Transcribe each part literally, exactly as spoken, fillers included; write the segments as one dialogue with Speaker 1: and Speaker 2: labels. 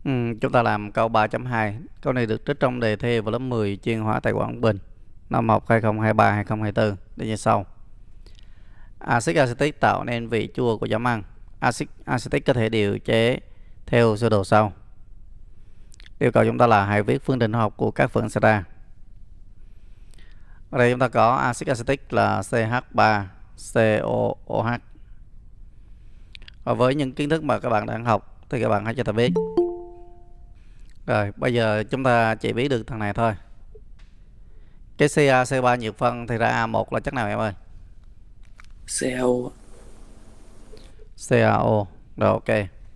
Speaker 1: Ừ, chúng ta làm câu ba chấm hai. Câu này được trích trong đề thi vào lớp mười chuyên hóa tài Quảng Bình năm học hai không hai ba hai không hai tư. Đây như sau. Axit acetic tạo nên vị chua của giấm ăn. Axit acetic có thể điều chế theo sơ đồ sau. Yêu cầu chúng ta là hãy viết phương trình hóa học của các phân sẽ ra. Ở đây chúng ta có axit acetic là xê hát ba xê o ô hát. Và với những kiến thức mà các bạn đang học thì các bạn hãy cho ta biết. Rồi, bây giờ chúng ta chỉ biết được thằng này thôi. Cái xê a xê ba nhược phân thì ra a một là chất nào em ơi?
Speaker 2: xê a ô.
Speaker 1: xê a ô. Rồi, ok.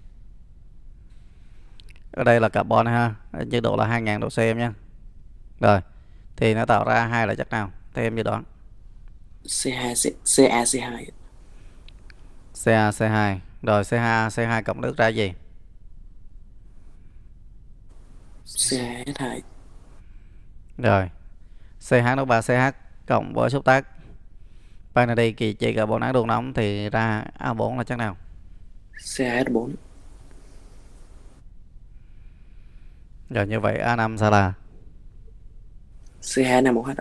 Speaker 1: Ở đây là carbon ha, nhiệt độ là hai nghìn độ C em nhé. Rồi, thì nó tạo ra hai là chất nào? Thế em dự đoán.
Speaker 2: xê hai xê a xê hai.
Speaker 1: xê a xê hai. Rồi xê hai xê hai cộng nước ra gì?
Speaker 2: xê hai ét hai.
Speaker 1: Rồi, xê hát o ba xê hát cộng với xúc tác vanadi kỳ trị carbonát đun nóng thì ra a bốn là chất nào?
Speaker 2: xê hai ét bốn.
Speaker 1: Rồi như vậy a năm sẽ là
Speaker 2: xê hai năm ô hát.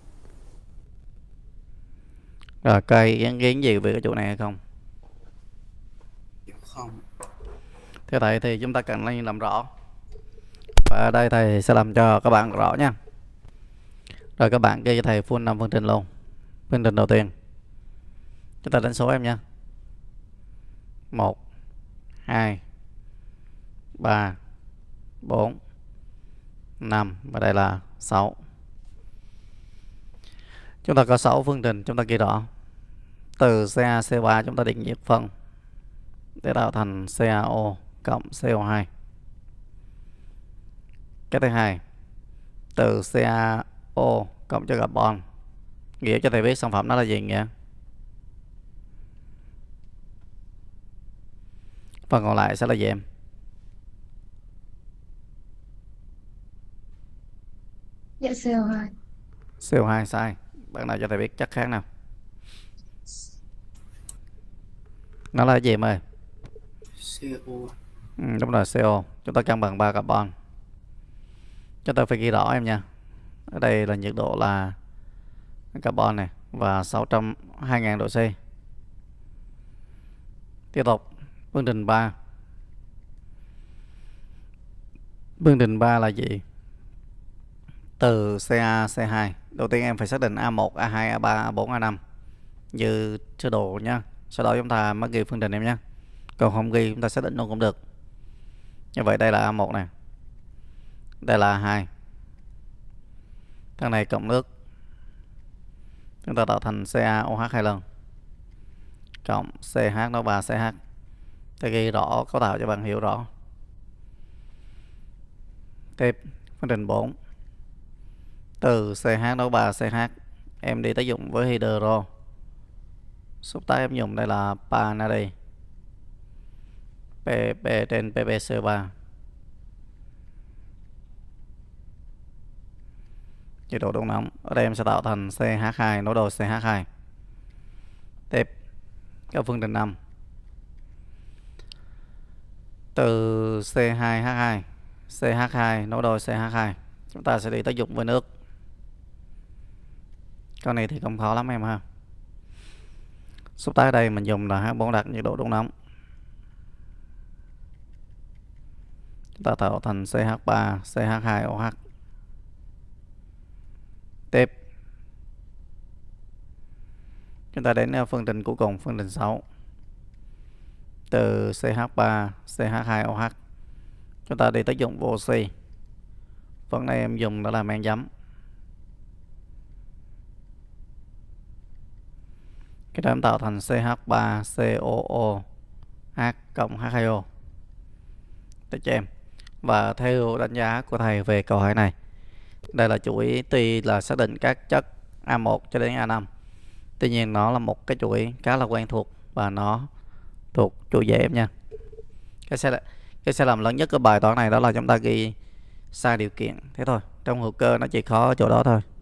Speaker 1: rồi cây ý kiến gì về cái chỗ này hay không?
Speaker 2: Không.
Speaker 1: Theo thầy thì chúng ta cần lên làm rõ. Và ở đây thầy sẽ làm cho các bạn rõ nha. Rồi các bạn ghi cho thầy full năm phương trình luôn. Phương trình đầu tiên chúng ta đánh số em nha. Một, hai, ba, bốn, năm và đây là sáu. Chúng ta có sáu phương trình, chúng ta ghi rõ. Từ xê a xê ba chúng ta định nhiệt phân để tạo thành xê a ô cộng xê o hai. Cái thứ hai, từ xê a ô cộng cho carbon, nghĩa cho thầy biết sản phẩm đó là gì nghĩa. Phần còn lại sẽ là gì em?
Speaker 3: Dạ xê o hai.
Speaker 1: xê o hai sai. Bạn nào cho thầy biết chất khác nào? Nó là gì em ơi?
Speaker 2: xê o.
Speaker 1: Ừ, đúng rồi, xê o. Chúng ta cân bằng ba carbon. Chúng ta phải ghi rõ em nha. Ở đây là nhiệt độ là carbon này và sáu trăm hai nghìn độ C. Tiếp tục, phương trình ba. Phương trình ba là gì? Từ xê a xê hai. Đầu tiên em phải xác định a một, a hai, a ba, a bốn, a năm như sơ đồ nha. Sau đó chúng ta mới ghi phương trình em nhé. Còn không ghi chúng ta xác định luôn cũng được. Như vậy đây là a một này. Đây là a hai. Thằng này cộng nước. Chúng ta tạo thành xê a ô hát hai lần. Cộng xê hát nó ba xê hát. Ta ghi rõ cấu tạo cho bạn hiểu rõ. Tiếp, phương trình bốn. Từ xê hát nó ba xê hát em đi tác dụng với hydro. Xúc tác em dùng đây là Panadi. pê pê trên pê pê xê ba. Nhiệt độ đun nóng. Ở đây em sẽ tạo thành xê hát hai nối đôi xê hát hai. Tiếp, các phương trình năm. Từ xê hai hát hai, xê hát hai nối đôi xê hát hai, chúng ta sẽ đi tác dụng với nước. Con này thì không khó lắm em ha. Xúc tác ở đây mình dùng là hát bốn đặc nhiệt độ đun nóng. Chúng ta tạo thành xê hát ba xê hát hai ô hát. Tiếp, chúng ta đến phương trình cuối cùng, phương trình sáu. Từ xê hát ba xê hát hai ô hát chúng ta đi tác dụng với oxy. Phần này em dùng đó là men giấm. Cái đó em tạo thành xê hát ba xê o ô hát cộng hát hai o. Được cho em. Và theo đánh giá của thầy về câu hỏi này, đây là chuỗi tuy là xác định các chất a một cho đến a năm, tuy nhiên nó là một cái chuỗi khá là quen thuộc và nó thuộc chuỗi dễ em nha. Cái sai, cái sai lầm lớn nhất của bài toán này đó là chúng ta ghi sai điều kiện. Thế thôi, trong hữu cơ nó chỉ khó ở chỗ đó thôi.